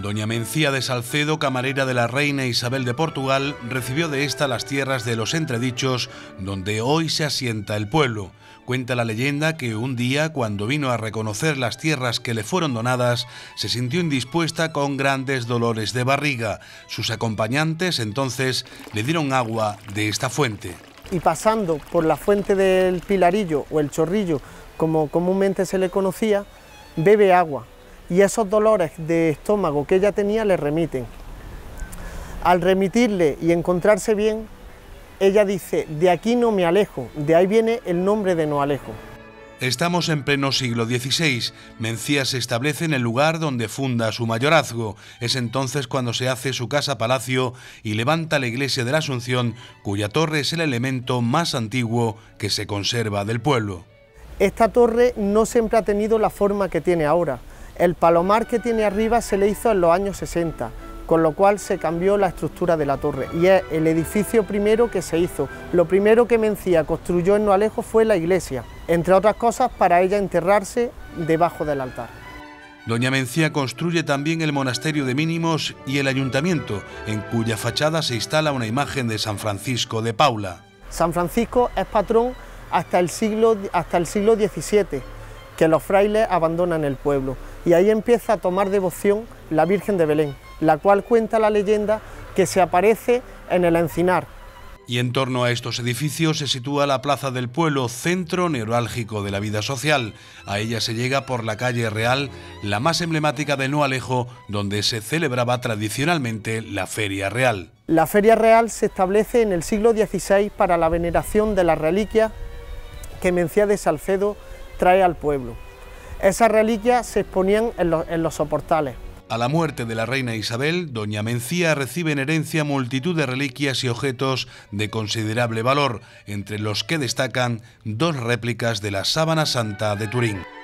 Doña Mencía de Salcedo, camarera de la reina Isabel de Portugal, recibió de esta las tierras de los Entredichos, donde hoy se asienta el pueblo. Cuenta la leyenda que un día, cuando vino a reconocer las tierras que le fueron donadas, se sintió indispuesta con grandes dolores de barriga. Sus acompañantes entonces le dieron agua de esta fuente. Y pasando por la fuente del Pilarillo o el Chorrillo, como comúnmente se le conocía, bebe agua. Y esos dolores de estómago que ella tenía le remiten. Al remitirle y encontrarse bien, ella dice: de aquí no me alejo, de ahí viene el nombre de No Alejo. Estamos en pleno siglo XVI. Mencía se establece en el lugar donde funda su mayorazgo. Es entonces cuando se hace su casa-palacio y levanta la iglesia de la Asunción, cuya torre es el elemento más antiguo que se conserva del pueblo. Esta torre no siempre ha tenido la forma que tiene ahora. El palomar que tiene arriba se le hizo en los años 60, con lo cual se cambió la estructura de la torre y es el edificio primero que se hizo. Lo primero que Mencía construyó en No Alejo fue la iglesia, entre otras cosas para ella enterrarse debajo del altar. Doña Mencía construye también el monasterio de Mínimos y el ayuntamiento, en cuya fachada se instala una imagen de San Francisco de Paula. San Francisco es patrón hasta el siglo XVII, que los frailes abandonan el pueblo, y ahí empieza a tomar devoción la Virgen de Belén, la cual cuenta la leyenda que se aparece en el encinar. Y en torno a estos edificios se sitúa la Plaza del Pueblo, centro neurálgico de la vida social. A ella se llega por la calle Real, la más emblemática de No Alejo, donde se celebraba tradicionalmente la Feria Real. La Feria Real se establece en el siglo XVI para la veneración de las reliquias que Mencía de Salcedo trae al pueblo. Esas reliquias se exponían en los soportales. A la muerte de la reina Isabel, doña Mencía recibe en herencia multitud de reliquias y objetos de considerable valor, entre los que destacan 2 réplicas de la Sábana Santa de Turín.